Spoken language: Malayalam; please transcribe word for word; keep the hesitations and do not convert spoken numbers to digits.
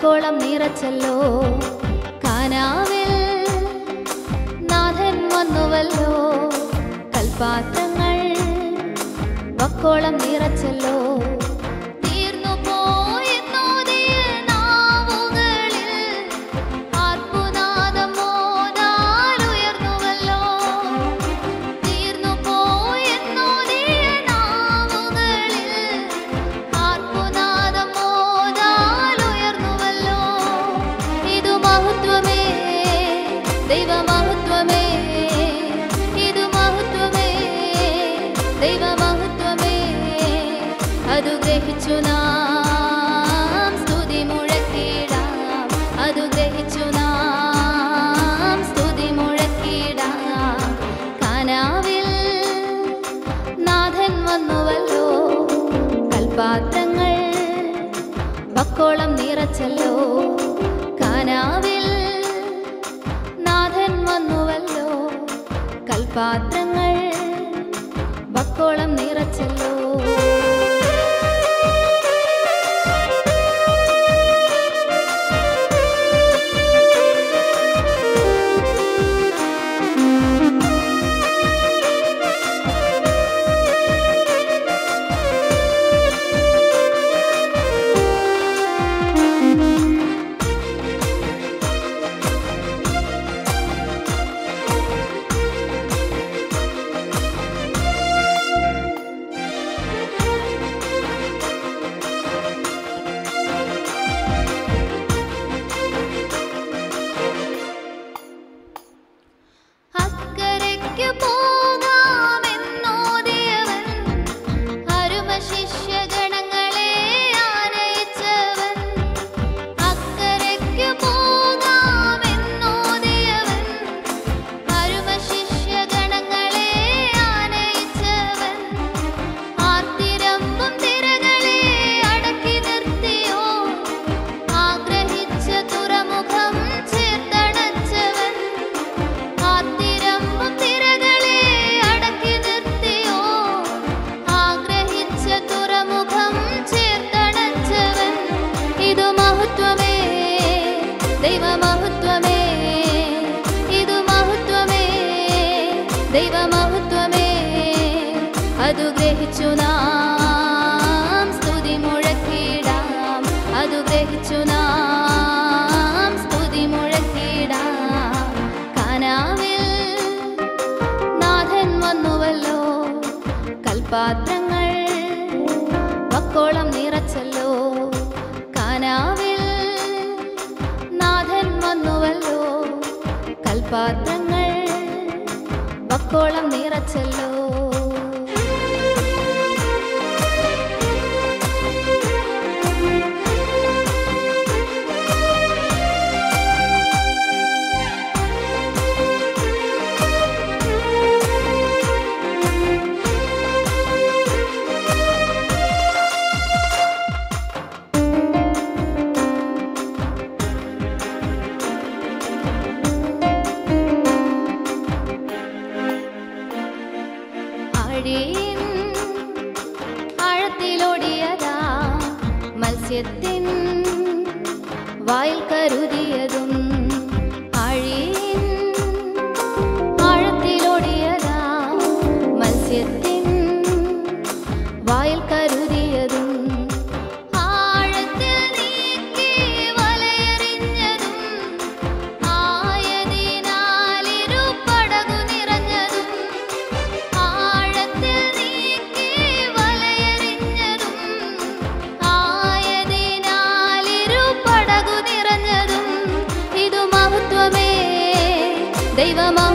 വക്കോളം നിറച്ചല്ലോ കാനാവിൽ നാഥൻ വന്നുവല്ലോ കൽപാത്രങ്ങൾ വക്കോളം നിറച്ചല്ലോ അതു ഗ്രഹിച്ചു നാം സ്തുതി മുഴക്കിടാം അതു ഗ്രഹിച്ചു നാം സ്തുതി മുഴക്കിടാം കാനാവിൽ നാഥൻ വന്നുവല്ലോ കൽപാത്രങ്ങൾ വക്കോളം നിറച്ചല്ലോ കാനാവിൽ നാഥൻ വന്നുവല്ലോ കൽപാത്രങ്ങൾ വക്കോളം നിറച്ചല്ലോ ദൈവമഹത്വമേ അതു ഗ്രഹിച്ചു നാം സ്തുതി മുഴക്കിടാം അതു ഗ്രഹിച്ചു നാം സ്തുതി മുഴക്കിടാം കാനാവിൽ നാഥൻ വന്നുവല്ലോ കൽപാത്രങ്ങൾ വക്കോളം നിറച്ചല്ലോ കാനാവിൽ നാഥൻ വന്നുവല്ലോ കൽപാത്രങ്ങൾ വക്കോളം നിറച്ചല്ലോ ആഴത്തിലോടിയതാ മത്സ്യത്തിൻ വായിൽ കരുതിയതും ആഴിൻ ആഴത്തിലോടിയതാ മത്സ്യത്തിൻ വായിൽ കരുതിയതും ആഴത്തിൽ നീക്കി വലയെറിഞ്ഞതും ആയതിനാലിരു പടകു നിറഞ്ഞതും ആഴത്തിൽ നീക്കി വലയെറിഞ്ഞതും ആയതിനാലിരു പടകു നിറഞ്ഞതും ഇതു മഹത്വമേ ദൈവമ